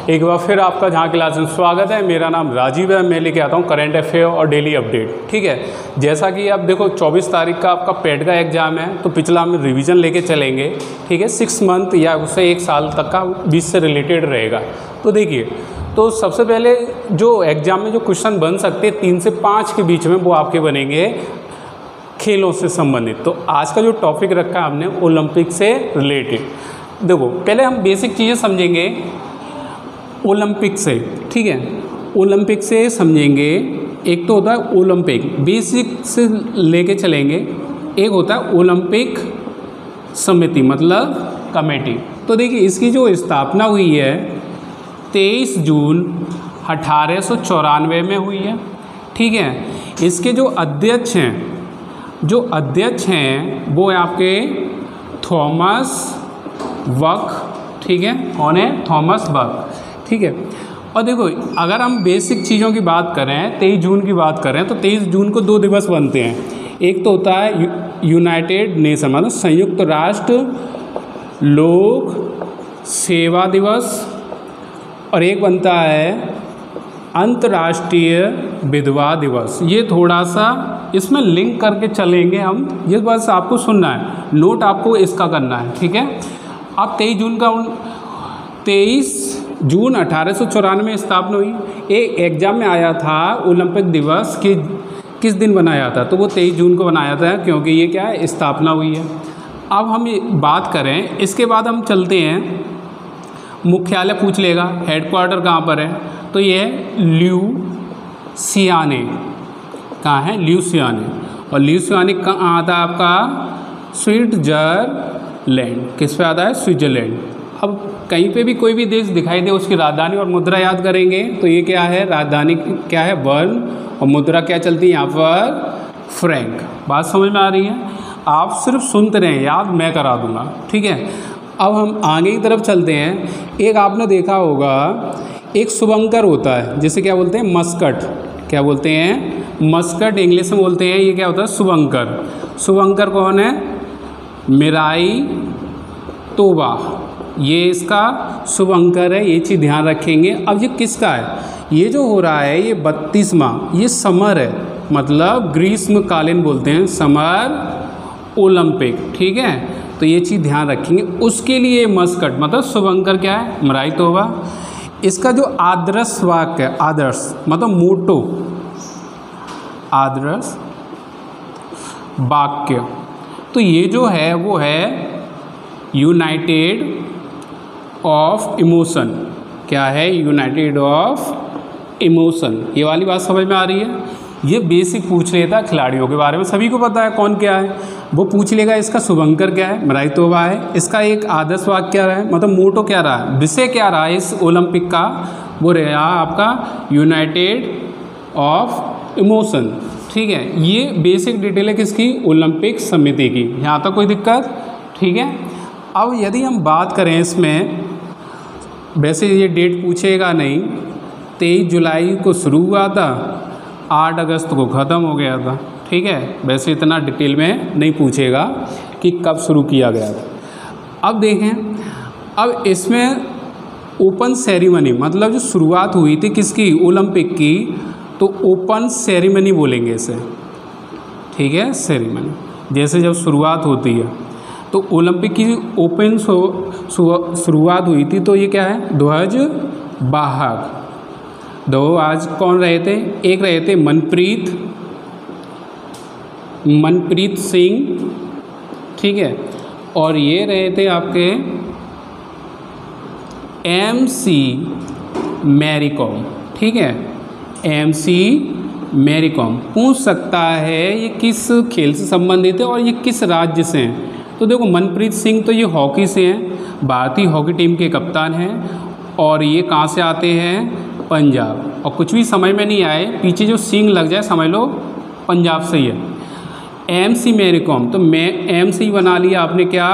एक बार फिर आपका जहाँ क्लास में स्वागत है। मेरा नाम राजीव है। मैं लेके आता हूँ करंट अफेयर और डेली अपडेट। ठीक है, जैसा कि आप देखो 24 तारीख का आपका पेट का एग्ज़ाम है, तो पिछला हम रिवीजन लेके चलेंगे। ठीक है, 6 मंथ या उससे 1 साल तक का 20 से रिलेटेड रहेगा। तो देखिए, तो सबसे पहले जो एग्ज़ाम में जो क्वेश्चन बन सकते हैं 3 से 5 के बीच में, वो आपके बनेंगे खेलों से संबंधित। तो आज का जो टॉपिक रखा है हमने ओलंपिक से रिलेटेड। देखो, पहले हम बेसिक चीज़ें समझेंगे ओलंपिक से। ठीक है, ओलंपिक से समझेंगे। एक तो होता है ओलंपिक, बेसिक से लेके चलेंगे। एक होता है ओलंपिक समिति, मतलब कमेटी। तो देखिए, इसकी जो स्थापना हुई है 23 जून 1894 में हुई है। ठीक है, इसके जो अध्यक्ष हैं वो है आपके थॉमस बक। ठीक है, कौन है? Thomas Bach. ठीक है, और देखो, अगर हम बेसिक चीज़ों की बात करें, 23 जून की बात करें, तो 23 जून को 2 दिवस बनते हैं। एक तो होता है यूनाइटेड नेशन, मतलब संयुक्त राष्ट्र लोक सेवा दिवस, और एक बनता है अंतर्राष्ट्रीय विधवा दिवस। ये थोड़ा सा इसमें लिंक करके चलेंगे हम, ये बस आपको सुनना है, नोट आपको इसका करना है। ठीक है, अब 23 जून 1894 में स्थापना हुई। एक एग्जाम में आया था ओलंपिक दिवस किस दिन बनाया था, तो वो 23 जून को बनाया था, क्योंकि ये क्या है, स्थापना हुई है। अब हम ये बात करें, इसके बाद हम चलते हैं, मुख्यालय पूछ लेगा, हेडक्वार्टर कहाँ पर है, तो ये है ल्यूसियाने। कहाँ है? ल्यूसियाने। और ल्यूसियाने कहाँ आता है आपका? स्विट्जरलैंड। किस पे आता है? स्विट्जरलैंड। अब कहीं पे भी कोई भी देश दिखाई दे, उसकी राजधानी और मुद्रा याद करेंगे। तो ये क्या है? राजधानी क्या है? बर्न, और मुद्रा क्या चलती है यहाँ पर? फ्रैंक। बात समझ में आ रही है? आप सिर्फ सुनते रहें, याद मैं करा दूंगा। ठीक है, अब हम आगे की तरफ चलते हैं। एक आपने देखा होगा, एक शुभंकर होता है, जिसे क्या बोलते हैं? मस्कट। क्या बोलते हैं? मस्कट इंग्लिश में बोलते हैं। ये क्या होता है? शुभंकर। शुभंकर कौन है? मिराई तोबा, ये इसका शुभंकर है। ये चीज़ ध्यान रखेंगे। अब ये किसका है? ये जो हो रहा है, ये 32वां, ये समर है, मतलब ग्रीष्मकालीन बोलते हैं, समर ओलंपिक। ठीक है, तो ये चीज़ ध्यान रखेंगे। उसके लिए मस्कट मतलब शुभंकर क्या है? मिराई तोबा। इसका जो आदर्श वाक्य है, आदर्श मतलब मोटो, आदर्श वाक्य, तो ये जो है वो है यूनाइटेड ऑफ इमोशन। क्या है? United of emotion. ये वाली बात समझ में आ रही है? ये बेसिक पूछ लेता है खिलाड़ियों के बारे में, सभी को पता है कौन क्या है, वो पूछ लेगा। इसका शुभंकर क्या है? मिराई तोबा है। इसका एक आदर्श वाक्य क्या रहा है, मतलब मोटो क्या रहा है, विषय क्या रहा है इस ओलंपिक का? वो रहा आपका यूनाइटेड ऑफ इमोशन। ठीक है, ये बेसिक डिटेल है किसकी? ओलंपिक समिति की। यहाँ तक कोई दिक्कत? ठीक है, अब यदि हम बात करें इसमें, वैसे ये डेट पूछेगा नहीं, 23 जुलाई को शुरू हुआ था, 8 अगस्त को ख़त्म हो गया था। ठीक है, वैसे इतना डिटेल में नहीं पूछेगा कि कब शुरू किया गया था। अब देखें, अब इसमें ओपन सेरेमनी, मतलब जो शुरुआत हुई थी किसकी? ओलंपिक की, तो ओपन सेरेमनी बोलेंगे इसे। ठीक है, सेरेमनी, जैसे जब शुरुआत होती है, तो ओलंपिक की ओपन शुरुआत हुई थी, तो ये क्या है? ध्वज वाहक। दो आज कौन रहे थे? एक रहे थे मनप्रीत सिंह। ठीक है, और ये रहे थे आपके MC मैरी कॉम। ठीक है, MC मैरी कॉम। पूछ सकता है ये किस खेल से संबंधित है और ये किस राज्य से हैं। तो देखो, मनप्रीत सिंह तो ये हॉकी से हैं, भारतीय हॉकी टीम के कप्तान हैं, और ये कहाँ से आते हैं? पंजाब। और कुछ भी समझ में नहीं आए, पीछे जो सिंह लग जाए समझ लो पंजाब से ही है। MC मैरी कॉम, तो मैं MC बना लिया आपने क्या?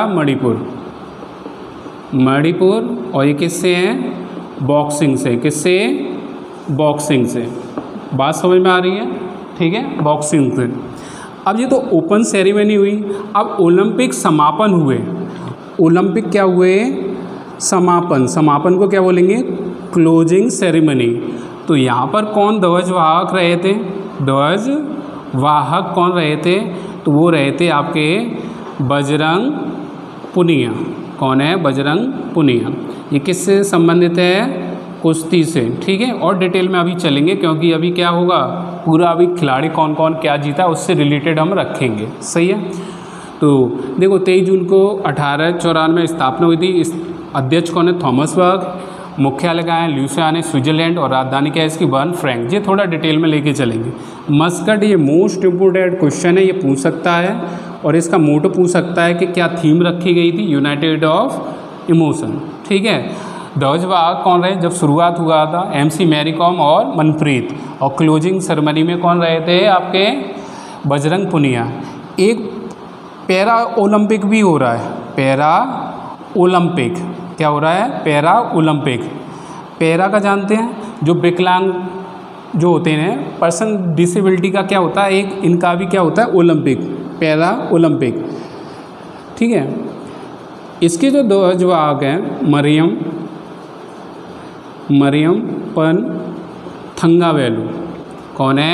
मणिपुर। और ये किससे हैं? बॉक्सिंग से। किससे? बॉक्सिंग से। बात समझ में आ रही है? ठीक है, बॉक्सिंग से। अब ये तो ओपन सेरेमनी हुई। अब ओलंपिक समापन हुए। ओलंपिक क्या हुए? समापन। समापन को क्या बोलेंगे? Closing ceremony. तो यहाँ पर कौन ध्वजवाहक रहे थे? ध्वजवाहक कौन रहे थे? तो वो रहे थे आपके बजरंग पुनिया। कौन है? बजरंग पुनिया। ये किससे संबंधित है? कुश्ती से। ठीक है, और डिटेल में अभी चलेंगे क्योंकि अभी क्या होगा, पूरा अभी खिलाड़ी कौन कौन क्या जीता उससे रिलेटेड हम रखेंगे। सही है। तो देखो 23 जून को 1894 में स्थापना हुई थी। इस अध्यक्ष कौन है? Thomas Berg. मुख्यालय कहाँ है? ल्यूसियाना है, स्विट्जरलैंड। और राजधानी क्या है इसकी? Bern franc. ये थोड़ा डिटेल में लेके चलेंगे। मस्कट, ये मोस्ट इम्पोर्टेंट क्वेश्चन है, ये पूछ सकता है। और इसका मोटो पूछ सकता है कि क्या थीम रखी गई थी? United of emotion. ठीक है। ध्वजवाहक कौन रहे जब शुरुआत हुआ था? MC मैरी कॉम और मनप्रीत। और क्लोजिंग सेरेमनी में कौन रहे थे? आपके बजरंग पुनिया। एक पैरा ओलंपिक भी हो रहा है। पैरा ओलंपिक क्या हो रहा है? Para Olympic. पैरा का जानते हैं, जो विकलांग जो होते हैं पर्सन डिसेबिलिटी का क्या होता है, एक इनका भी क्या होता है? Olympic, para Olympic. ठीक है। इसके जो ध्वजवाहक हैं मरियप्पन थंगावेलु। कौन है?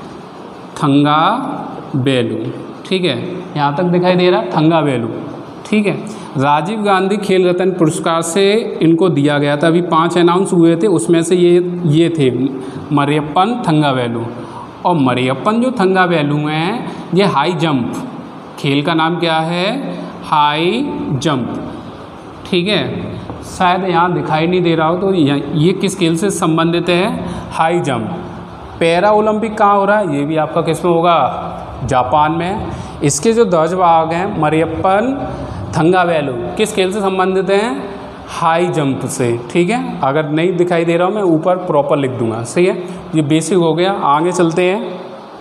थंगावेलु। ठीक है, यहाँ तक दिखाई दे रहा थंगावेलु। ठीक है। राजीव गांधी खेल रत्न पुरस्कार से इनको दिया गया था। अभी 5 अनाउंस हुए थे, उसमें से ये थे मरियप्पन थंगावेलु। और मरियप्पन जो थंगावेलु हैं ये हाई जंप, खेल का नाम क्या है? High jump. ठीक है, शायद यहाँ दिखाई नहीं दे रहा हो तो ये किस खेल से संबंधित है? High jump. पैरा ओलंपिक कहाँ हो रहा है? ये भी आपका किस में होगा? जापान में। इसके जो ध्वजवाहक हैं मरियप्पन थंगावेलु किस खेल से संबंधित हैं? हाई जंप से। ठीक है, अगर नहीं दिखाई दे रहा हो मैं ऊपर प्रॉपर लिख दूंगा। सही है, ये बेसिक हो गया। आगे चलते हैं।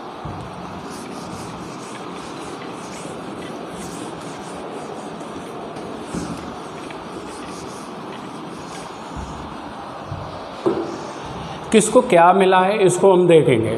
किसको क्या मिला है इसको हम देखेंगे।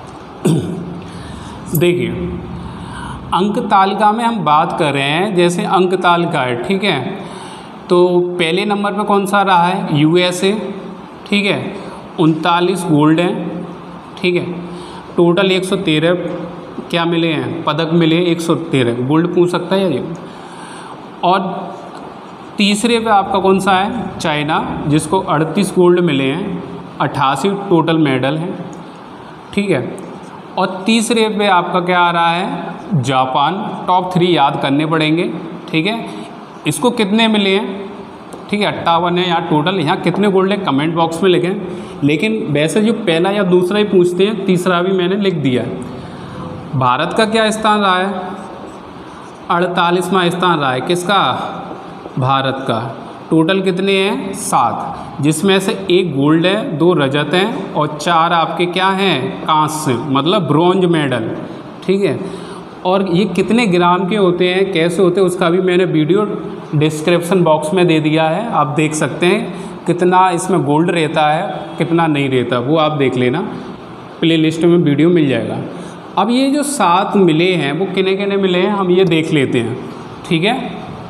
देखिए, अंक तालिका में हम बात कर रहे हैं, जैसे अंक तालिका है। ठीक है, तो पहले नंबर पे कौन सा रहा है? USA। ठीक है, 39 गोल्ड हैं। ठीक है, टोटल 113 क्या मिले हैं? पदक मिले 113। गोल्ड पूछ सकता है ये। और तीसरे पे आपका कौन सा है? चाइना, जिसको 38 गोल्ड मिले हैं, 88 टोटल मेडल हैं। ठीक है, और तीसरे पे आपका क्या आ रहा है? जापान। टॉप 3 याद करने पड़ेंगे। ठीक है, इसको कितने मिले हैं? ठीक है, 58 है यहाँ टोटल। यहाँ कितने गोल्ड है कमेंट बॉक्स में लिखें। लेकिन वैसे जो पहला या दूसरा ही पूछते हैं, तीसरा भी मैंने लिख दिया है। भारत का क्या स्थान रहा है? 48वां स्थान रहा है। किसका? भारत का। टोटल कितने हैं? 7, जिसमें से 1 गोल्ड है, 2 रजत हैं और 4 आपके क्या हैं? कांस्य, मतलब ब्रॉन्ज मेडल। ठीक है, और ये कितने ग्राम के होते हैं, कैसे होते हैं, उसका भी मैंने वीडियो डिस्क्रिप्शन बॉक्स में दे दिया है। आप देख सकते हैं कितना इसमें गोल्ड रहता है, कितना नहीं रहता, वो आप देख लेना। प्ले लिस्ट में वीडियो मिल जाएगा। अब ये जो 7 मिले हैं वो किने किने मिले हैं हम ये देख लेते हैं। ठीक है,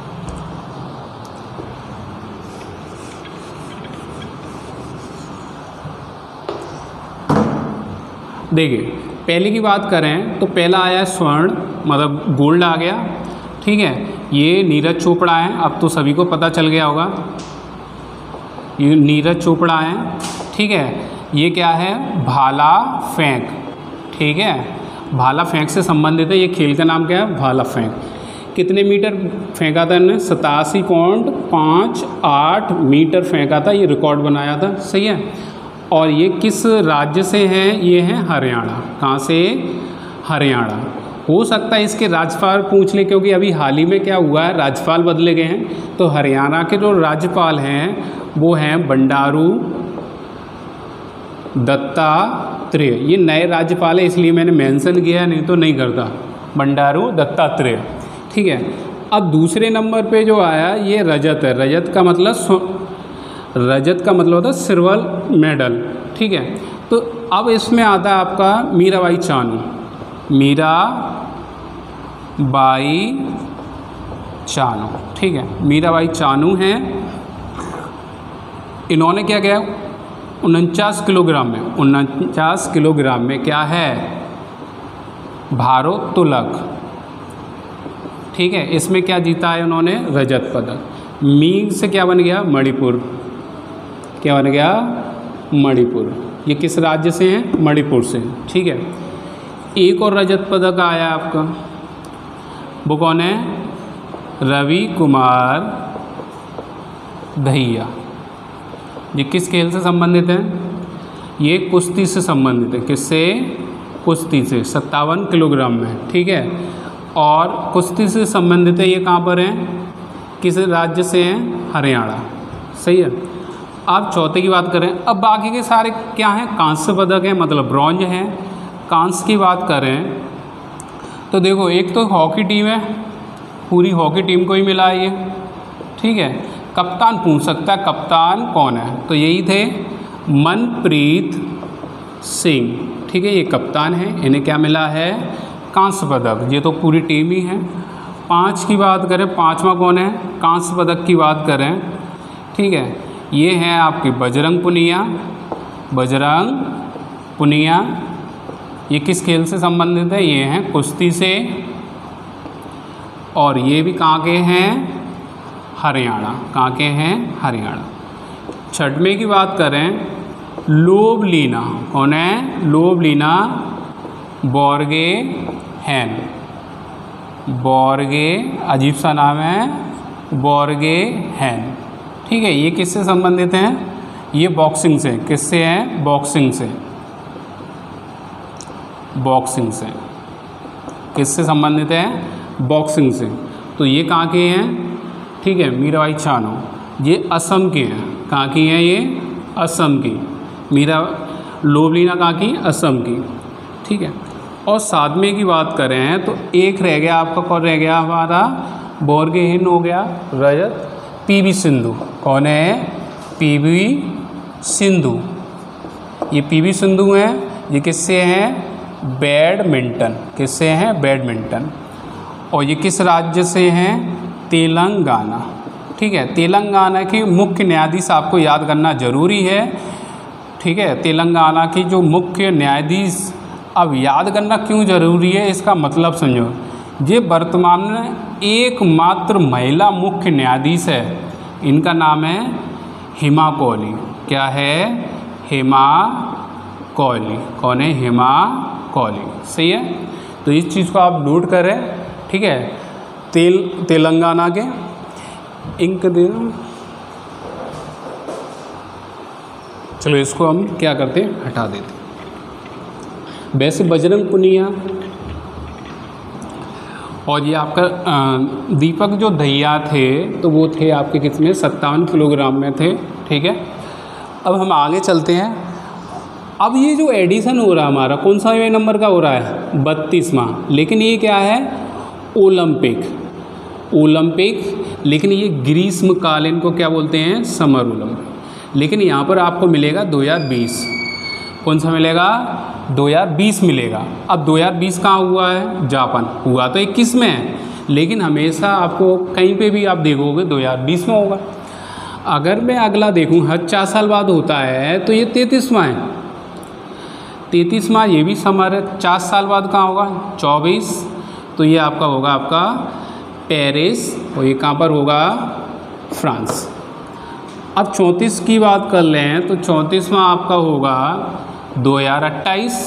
देखिए पहले की बात करें तो पहला आया स्वर्ण, मतलब गोल्ड आ गया। ठीक है, ये नीरज चोपड़ा हैं, अब तो सभी को पता चल गया होगा, ये नीरज चोपड़ा हैं। ठीक है, ये क्या है? भाला फेंक। ठीक है, भाला फेंक से संबंधित है। ये खेल का नाम क्या है? भाला फेंक। कितने मीटर फेंका था इन्होंने? 87.58 मीटर फेंका था, ये रिकॉर्ड बनाया था। सही है, और ये किस राज्य से हैं? ये हैं हरियाणा। कहाँ से? हरियाणा। हो सकता है इसके राज्यपाल पूछ ले, क्योंकि अभी हाल ही में क्या हुआ है, राज्यपाल बदले गए हैं। तो हरियाणा के जो राज्यपाल हैं वो हैं बंडारू दत्तात्रेय। ये नए राज्यपाल है इसलिए मैंने मेंशन किया, नहीं तो नहीं करता। बंडारू दत्तात्रेय। ठीक है, अब दूसरे नंबर पे जो आया ये रजत है। रजत का मतलब होता है सिल्वर मेडल। ठीक है, तो अब इसमें आता है आपका मीराबाई चानू। मीराबाई चानू। ठीक है, मीराबाई चानू हैं। इन्होंने क्या किया? 49 किलोग्राम में, 49 किलोग्राम में क्या है, भारोत्तोलक। ठीक है, इसमें क्या जीता है उन्होंने, रजत पदक। मीग से क्या बन गया, मणिपुर। क्या बन गया, मणिपुर। ये किस राज्य से हैं, मणिपुर से। ठीक है, एक और रजत पदक आया आपका, वो कौन है, रवि कुमार दहिया। ये किस खेल से संबंधित है, ये कुश्ती से संबंधित है। किससे, कुश्ती से, 57 किलोग्राम में। ठीक है, और कुश्ती से संबंधित है। ये कहाँ पर है, किस राज्य से हैं, हरियाणा। सही है। अब चौथे की बात करें, अब बाकी के सारे क्या हैं, कांस्य पदक हैं, मतलब ब्रॉन्ज हैं। कांस्य की बात करें तो देखो, एक तो हॉकी टीम है, पूरी हॉकी टीम को ही मिला है ये। ठीक है, कप्तान पूछ सकता है, कप्तान कौन है, तो यही थे मनप्रीत सिंह। ठीक है, ये कप्तान है, इन्हें क्या मिला है, कांस्य पदक। ये तो पूरी टीम ही है। 5 की बात करें, 5वां कौन है, कांस्य पदक की बात करें। ठीक है, ये हैं आपकी बजरंग पुनिया। बजरंग पुनिया ये किस खेल से संबंधित है, ये हैं कुश्ती से, और ये भी कहाँ के हैं, हरियाणा। कहाँ के हैं, हरियाणा। छठवें की बात करें, लोवलीना। कौन है, लोवलीना बोर्गोहेन। बोर्गे, अजीब सा नाम है, बोर्गोहेन। ठीक है, ये किससे संबंधित हैं, ये बॉक्सिंग से। किससे हैं, बॉक्सिंग से। बॉक्सिंग से किससे संबंधित है, बॉक्सिंग से। तो ये कहाँ के हैं, ठीक है, मीराबाई चानू, ये असम के हैं। कहाँ की हैं ये, असम की। मीरा लोवलीना कहाँ की, असम की। ठीक है, और 7वें की बात करें तो एक रह गया आपका, कौन रह गया हमारा, बोर्गोहेन हो गया रजत। पीवी सिंधु, कौन है, पीवी सिंधु। ये पीवी सिंधु हैं, ये किससे हैं, बैडमिंटन। किससे हैं, बैडमिंटन। और ये किस राज्य से हैं, तेलंगाना। ठीक है, तेलंगाना की मुख्य न्यायाधीश आपको याद करना जरूरी है। ठीक है, तेलंगाना की जो मुख्य न्यायाधीश, अब याद करना क्यों जरूरी है, इसका मतलब समझो। ये वर्तमान में एकमात्र महिला मुख्य न्यायाधीश है। इनका नाम है हेमा कौली। क्या है, हेमा कौली। कौन है, हेमा कौली। सही है, तो इस चीज़ को आप नोट करें। ठीक है, तेलंगाना के इंक दे, चलो इसको हम क्या करते हैं, हटा देते हैं। वैसे बजरंग पुनिया और ये आपका दीपक जो दहिया थे, तो वो थे आपके कितने, 57 किलोग्राम में थे। ठीक है, अब हम आगे चलते हैं। अब ये जो एडिशन हो रहा है हमारा, कौन सा नंबर का हो रहा है, 32वां। लेकिन ये क्या है, ओलंपिक। ओलंपिक, लेकिन ये ग्रीष्मकालीन को क्या बोलते हैं, समर ओलंपिक। लेकिन यहाँ पर आपको मिलेगा 2020। कौन सा मिलेगा, 2020 मिलेगा। अब 2020 कहाँ हुआ है, जापान। हुआ तो 21 में है, लेकिन हमेशा आपको कहीं पे भी आप देखोगे 2020 में होगा। अगर मैं अगला देखूँ, हर 4 साल बाद होता है, तो ये 33वां है। 33वां ये भी समर है। 4 साल बाद कहाँ होगा, 24। तो ये आपका होगा आपका पेरिस, और ये कहाँ पर होगा, फ्रांस। अब 34 की बात कर लें तो 34वां आपका होगा 2028,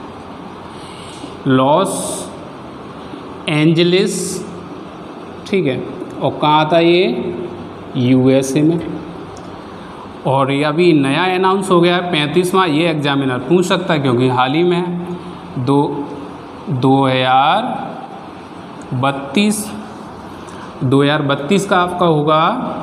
लॉस एंजलिस। ठीक है, और कहाँ आता है ये, यूएसए में। और ये अभी नया अनाउंस हो गया है 35वां। ये एग्जामिनर पूछ सकता है क्योंकि हाल ही में 2032 का आपका होगा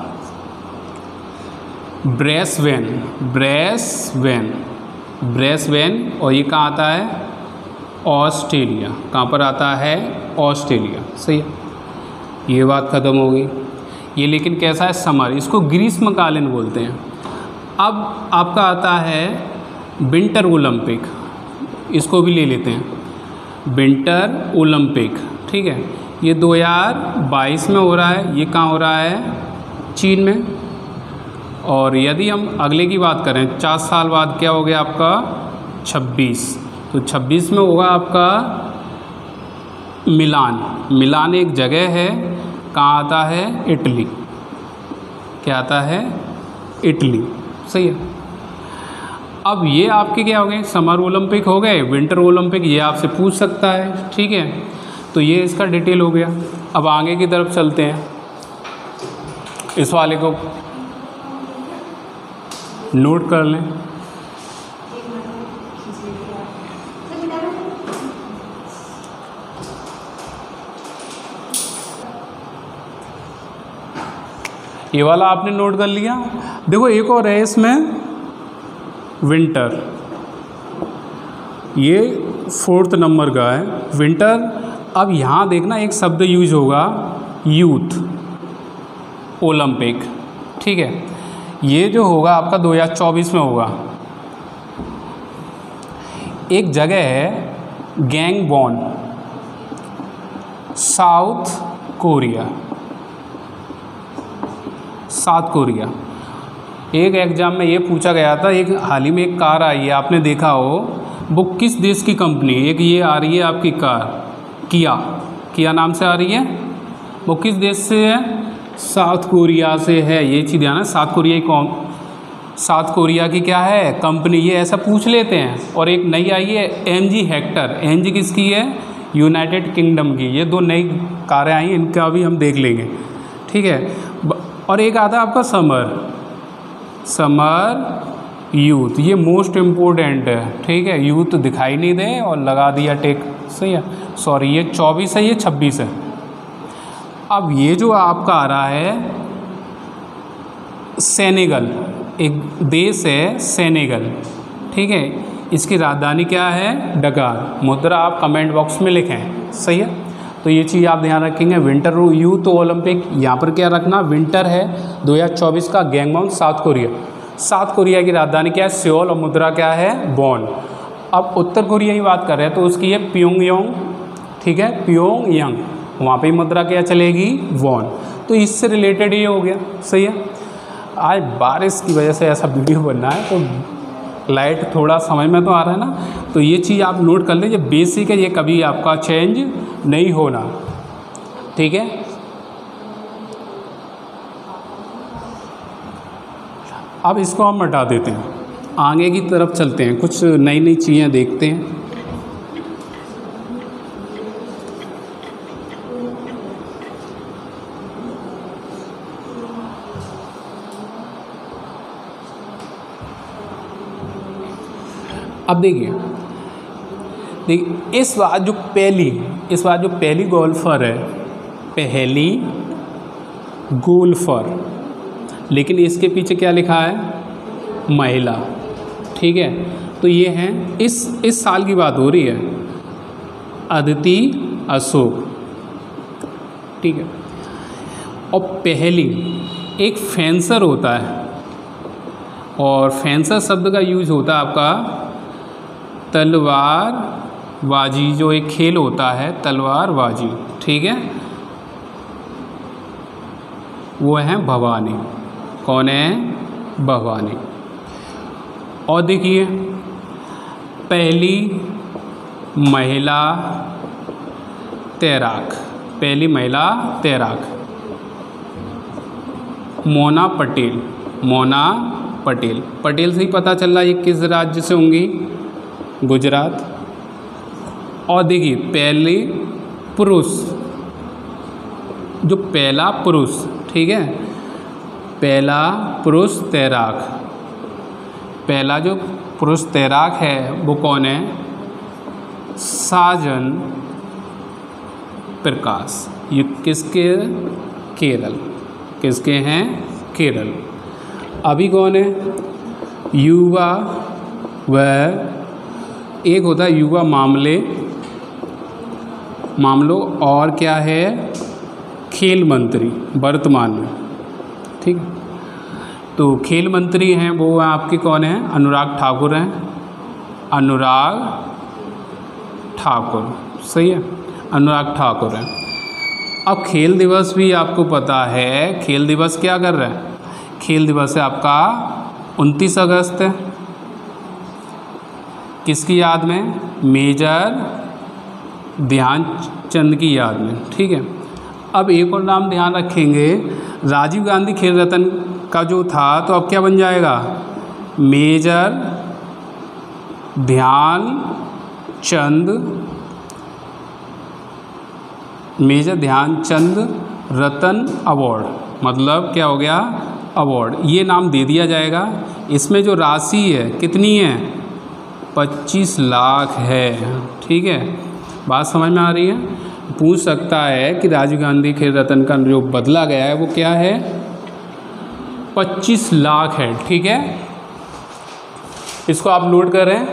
ब्रेसवेन। और ये कहाँ आता है, ऑस्ट्रेलिया। कहाँ पर आता है, ऑस्ट्रेलिया। सही है, ये बात ख़त्म हो गई। ये लेकिन कैसा है, समर, इसको ग्रीष्मकालीन बोलते हैं। अब आपका आता है विंटर ओलंपिक, इसको भी ले लेते हैं, विंटर ओलंपिक। ठीक है, ये 2022 में हो रहा है। ये कहाँ हो रहा है, चीन में। और यदि हम अगले की बात करें 4 साल बाद क्या हो गया आपका 26, तो 26 में होगा आपका मिलान। मिलान एक जगह है, कहाँ आता है, इटली। क्या आता है, इटली। सही है। अब ये आपके क्या हो गए, समर ओलंपिक हो गए, विंटर ओलंपिक ये आपसे पूछ सकता है। ठीक है, तो ये इसका डिटेल हो गया। अब आगे की तरफ चलते हैं, इस वाले को नोट कर लें। ये वाला आपने नोट कर लिया। देखो एक और है इसमें, विंटर, ये 4th नंबर का है, विंटर। अब यहाँ देखना एक शब्द यूज होगा, यूथ ओलंपिक। ठीक है, ये जो होगा आपका 2024 में होगा। एक जगह है Gangwon, South Korea. South Korea, एक एग्ज़ाम में ये पूछा गया था, एक हाल ही में एक कार आई है, आपने देखा हो, वो किस देश की कंपनी, एक ये आ रही है आपकी कार, किया नाम से आ रही है, वो किस देश से है, साउथ कोरिया से है। ये चीज़ ध्यान है, साउथ कोरिया की क्या है, कंपनी, ये ऐसा पूछ लेते हैं। और एक नई आई है MG हेक्टर, MG किसकी है, यूनाइटेड किंगडम की। ये 2 नई कारें आई हैं, इनका भी हम देख लेंगे। ठीक है, और एक आता है आपका समर यूथ, ये मोस्ट इम्पोर्टेंट है। ठीक है, यूथ दिखाई नहीं दे और लगा दिया टेक। सही है, सॉरी ये 24 है, ये 26 है। अब ये जो आपका आ रहा है सेनेगल, एक देश है सेनेगल। ठीक है, इसकी राजधानी क्या है, डकार। मुद्रा आप कमेंट बॉक्स में लिखें। सही है, तो ये चीज़ आप ध्यान रखेंगे। विंटर यूथ ओलंपिक, यहाँ पर क्या रखना, विंटर है 2024 का, Gangwon South Korea. South Korea की राजधानी क्या है, सियोल, और मुद्रा क्या है, वॉन। अब उत्तर कोरिया की बात कर रहे हैं तो उसकी है प्योंगयांग। ठीक है, प्योंगयांग, वहाँ पे मुद्रा क्या चलेगी, वॉन। तो इससे रिलेटेड ये हो गया। सही है, आज बारिश की वजह से ऐसा वीडियो बनना है, तो लाइट थोड़ा समय में तो आ रहा है ना, तो ये चीज़ आप नोट कर लीजिए, बेसिक है, ये कभी आपका चेंज नहीं होना। ठीक है, अब इसको हम हटा देते हैं, आगे की तरफ चलते हैं, कुछ नई नई चीज़ें देखते हैं। अब देखिए इस बार जो पहली गोल्फर है, पहली गोल्फर, लेकिन इसके पीछे क्या लिखा है, महिला। ठीक है, तो ये हैं, इस साल की बात हो रही है, अदिति अशोक। ठीक है, और पहली एक फेंसर होता है, और फेंसर शब्द का यूज होता है आपका तलवारबाजी, जो एक खेल होता है तलवारबाजी। ठीक है, वो है भवानी। कौन है, भवानी। और देखिए पहली महिला तैराक, मोना पटेल। पटेल से ही पता चल रहा है ये किस राज्य से होंगी, गुजरात। और देखिए पहला पुरुष, ठीक है, पहला पुरुष तैराक, पहला जो पुरुष तैराक है वो कौन है, साजन प्रकाश। ये किसके, केरल, किसके हैं, केरल। अभी कौन है, युवा, वह एक होता है युवा मामलों, और क्या है, खेल मंत्री वर्तमान में। ठीक है, तो खेल मंत्री हैं वो आपके कौन हैं, अनुराग ठाकुर हैं, अनुराग ठाकुर। सही है, अनुराग ठाकुर हैं। अब खेल दिवस भी आपको पता है, खेल दिवस क्या कर रहा है, खेल दिवस है आपका 29 अगस्त, किसकी याद में? मेजर ध्यानचंद की याद में। ठीक है, अब एक और नाम ध्यान रखेंगे, राजीव गांधी खेल रत्न का जो था तो अब क्या बन जाएगा? मेजर ध्यानचंद रत्न अवार्ड, मतलब क्या हो गया? अवार्ड। ये नाम दे दिया जाएगा। इसमें जो राशि है कितनी है? 25 लाख है। ठीक है, बात समझ में आ रही है? पूछ सकता है कि राजीव गांधी खेल रत्न का जो बदला गया है वो क्या है? 25 लाख है। ठीक है, इसको आप नोट कर रहे हैं।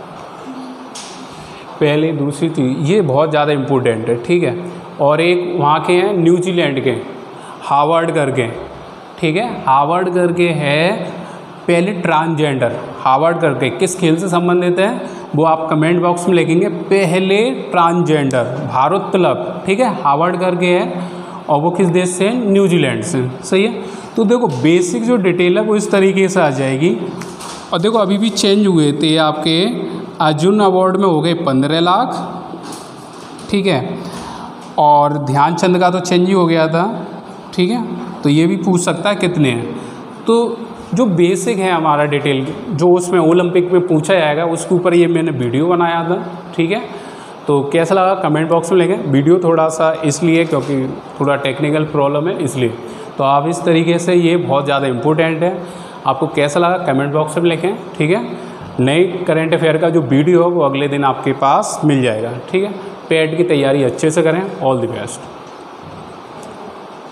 पहले दूसरी चीज़, ये बहुत ज़्यादा इम्पोर्टेंट है। ठीक है, और एक वहाँ के हैं न्यूजीलैंड के, हार्वर्ड करके। ठीक है, हार्वर्ड करके है पहले ट्रांसजेंडर, हार्वर्ड करके किस खेल से संबंधित है वो आप कमेंट बॉक्स में लिखेंगे, पहले ट्रांसजेंडर भारोत्तोलक। ठीक है, हार्वर्ड करके है और वो किस देश से? न्यूजीलैंड से। सही है, तो देखो बेसिक जो डिटेल है वो इस तरीके से आ जाएगी। और देखो अभी भी चेंज हुए थे आपके, अर्जुन अवार्ड में हो गए 15 लाख। ठीक है, और ध्यानचंद का तो चेंज ही हो गया था। ठीक है, तो ये भी पूछ सकता है कितने हैं। तो जो बेसिक है हमारा डिटेल, जो उसमें ओलंपिक में पूछा जाएगा उसके ऊपर ये मैंने वीडियो बनाया था। ठीक है, तो कैसा लगा कमेंट बॉक्स में लिखें। वीडियो थोड़ा सा इसलिए क्योंकि थोड़ा टेक्निकल प्रॉब्लम है इसलिए, तो आप इस तरीके से, ये बहुत ज़्यादा इम्पोर्टेंट है। आपको कैसा लगा कमेंट बॉक्स में लिखें। ठीक है, नई करंट अफेयर का जो वीडियो हो वो अगले दिन आपके पास मिल जाएगा। ठीक है, पेट की तैयारी अच्छे से करें। All the best.